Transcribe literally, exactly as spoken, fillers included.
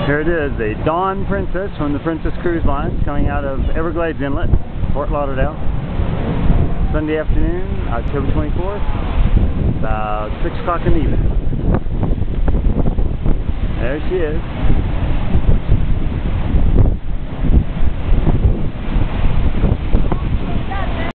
Here it is, a Dawn Princess from the Princess Cruise Line coming out of Everglades Inlet, Fort Lauderdale. Sunday afternoon, October twenty-fourth, about six o'clock in the evening. There she is.